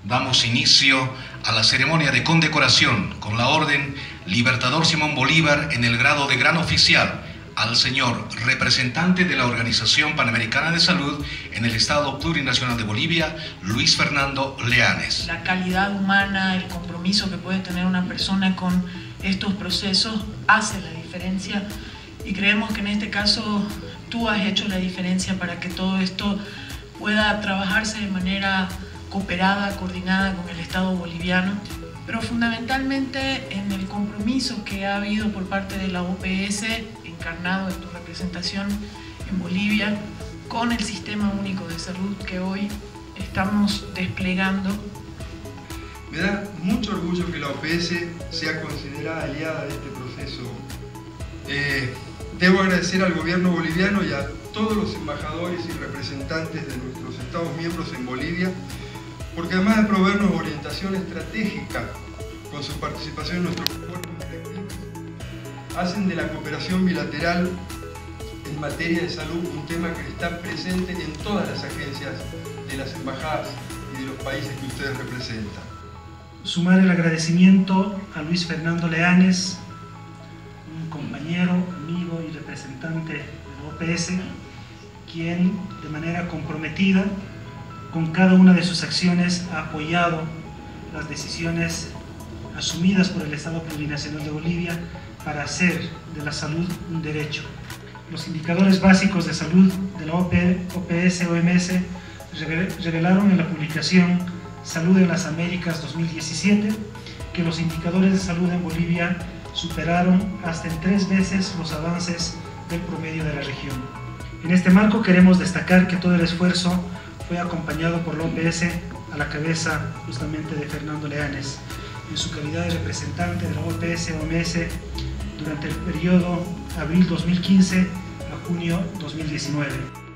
damos inicio a la ceremonia de condecoración con la Orden Libertador Simón Bolívar en el grado de Gran Oficial al señor representante de la Organización Panamericana de Salud en el Estado Plurinacional de Bolivia, Luis Fernando Leanes. La calidad humana, el compromiso que puede tener una persona con estos procesos hace la diferencia, y creemos que en este caso tú has hecho la diferencia para que todo esto pueda trabajarse de manera cooperada, coordinada con el Estado boliviano, pero fundamentalmente en el compromiso que ha habido por parte de la OPS, encarnado en tu representación en Bolivia, con el Sistema Único de Salud que hoy estamos desplegando. Me da mucho orgullo que la OPS sea considerada aliada de este proceso. Debo agradecer al gobierno boliviano y a todos los embajadores y representantes de nuestros Estados miembros en Bolivia, porque además de proveernos orientación estratégica con su participación en nuestros cuerpos directivos, hacen de la cooperación bilateral en materia de salud un tema que está presente en todas las agencias de las embajadas y de los países que ustedes representan. Sumar el agradecimiento a Luis Fernando Leanes, un compañero, amigo y representante de la OPS, quien de manera comprometida con cada una de sus acciones ha apoyado las decisiones asumidas por el Estado Plurinacional de Bolivia para hacer de la salud un derecho. Los indicadores básicos de salud de la OPS-OMS revelaron en la publicación Salud en las Américas 2017 que los indicadores de salud en Bolivia superaron hasta en 3 veces los avances del promedio de la región. En este marco queremos destacar que todo el esfuerzo fue acompañado por la OPS a la cabeza justamente de Fernando Leanes, en su calidad de representante de la OPS-OMS durante el periodo abril 2015 a junio 2019.